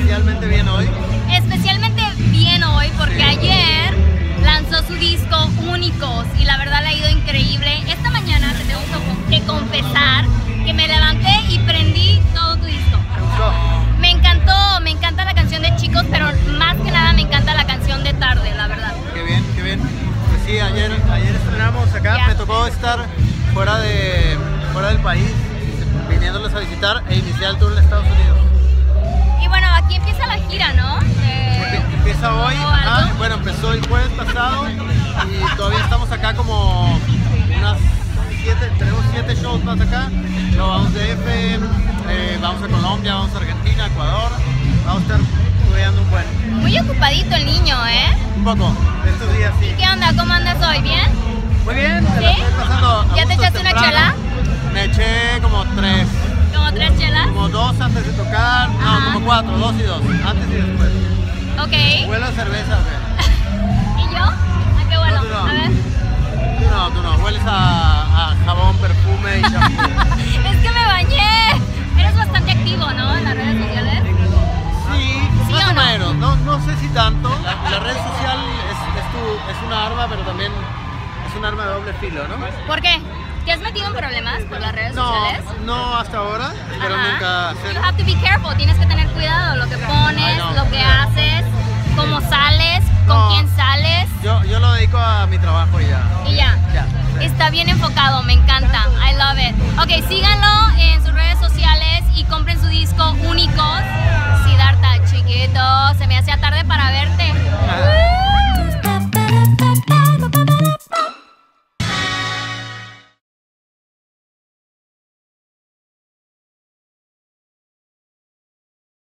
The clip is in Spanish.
especialmente bien hoy? Especialmente bien hoy porque Sí. ayer lanzó su disco Únicos y la verdad le ha ido increíble. Esta mañana te tengo que confesar que me levanté y prendí todo tu disco. ¿Te gustó? Me encantó, me encanta la canción de Chicos, pero más que nada me encanta la canción de Tarde, la verdad. Qué bien, qué bien. Pues sí, ayer estrenamos acá, Ya. me tocó estar fuera del país, viniéndoles a visitar e iniciar el tour en Estados Unidos. Y bueno, aquí empieza la gira, ¿no? Empieza hoy, ¿o algo? bueno, empezó el jueves pasado y todavía estamos acá como tenemos 7 shows más acá. Luego vamos de DF, vamos a Colombia, vamos a Argentina, Ecuador, vamos a estar estudiando un buen. Muy ocupadito el niño, ¿eh? Un poco, estos días sí. ¿Qué onda? ¿Cómo andas hoy? ¿Bien? Muy bien, me ¿Sí? la estoy pasando a ¿Ya te gusto echaste una temprano. chela? Me eché como 3, ¿Como 3 chelas? como 2 antes de tocar, Ajá. no, como 4, 2 y 2, antes y después. Ok. Huelo a cerveza, ¿o ¿Y yo? ¿A qué bueno? No, tú no. A ver. qué? Tú no, hueles a jabón, perfume y shampoo. Es que me bañé. Eres bastante activo, ¿no? En las redes sociales. Sí, ¿Sí más o o no? menos, no sé si tanto. La red social es una arma, pero también es un arma de doble filo, ¿no? ¿Por qué? ¿Te has metido en problemas por las redes No, sociales? no hasta ahora, pero Ajá. nunca You hacerlo. have to be careful. Tienes que tener cuidado lo que pones, Ay, no. lo que haces, cómo sales, con No. quién sales Yo lo dedico a mi trabajo y ya. y ya. Ya. Sí. Está bien enfocado, me encanta. I love it. Ok, síganlo en sus redes sociales y compren su disco Únicos. Siddhartha, chiquito, se me hacía tarde para verte. Ajá.